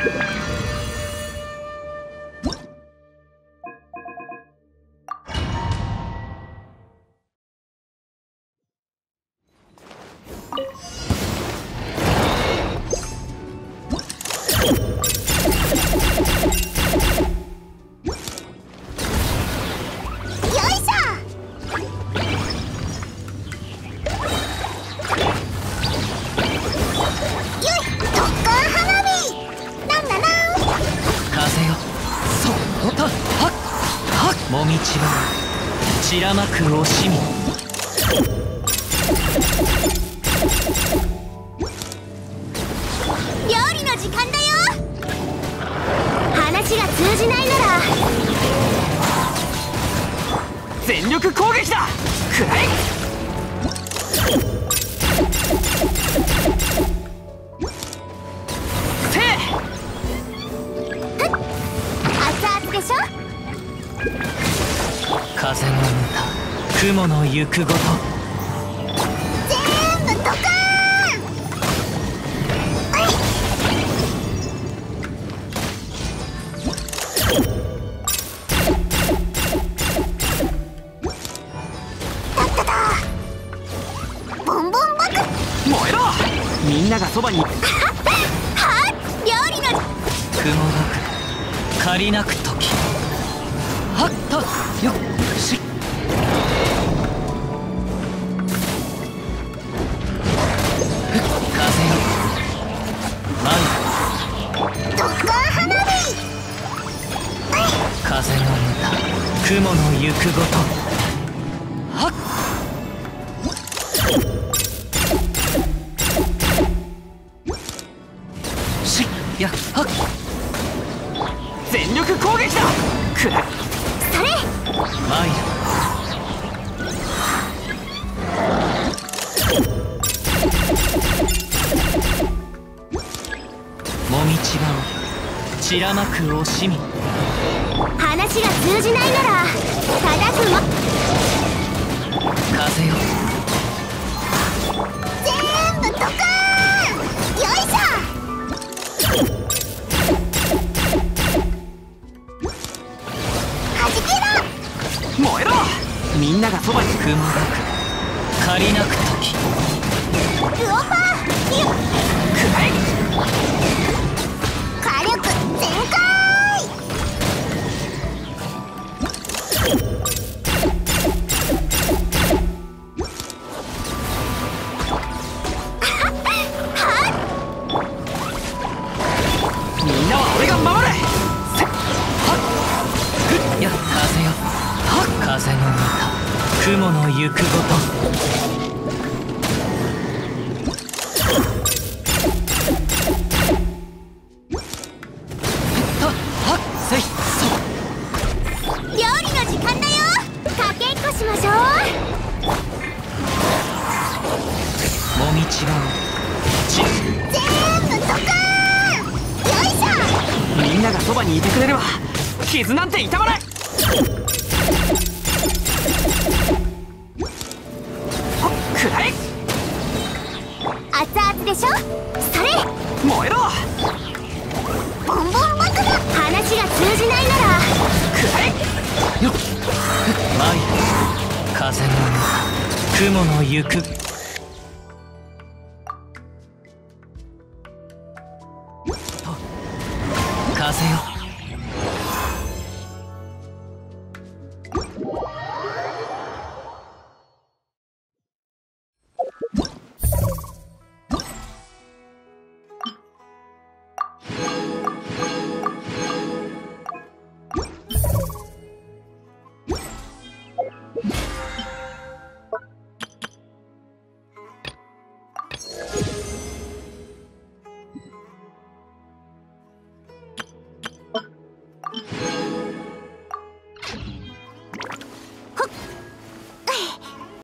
もみちば散らまく惜しみ。 料理の時間だよ。話が通じないなら全力攻撃だ。くらえ。せえ。 熱々でしょ。 風の歌、雲の行くごと。 全部ドカーン。だっただ。ボンボン爆。 燃えろ。みんながそばに。 はっ料理の雲が借りなく時。はっとよし。風よ舞う。 ドッカー花火。 風の歌、雲の行くごと。はっ。しやはっ。全力攻撃だ。くらえ。 それ。 マイル。もみちばを散らまく惜しみ。 話が通じないなら叩くも。 風よ全部ドカーン。よいしょ。はじけろ。 燃えろ。みんながそばに。雲がく借りなく時。 ルオパーよっ。 くらえ。 火力全開。 みんなは俺が守れ。せっはっふっや風よはっ。風の歌、雲の行くごと。 料理の時間だよ。かけっこしましょう。 もみちばを全部ドカーン。よいしょ。 みんながそばにいてくれれば傷なんて痛まない。くらえ。 熱々でしょ。それ。 燃えろ。 ボンボン爆だ。話が通じないならくらえ。よっマイル。風の歌、雲の行く。風よ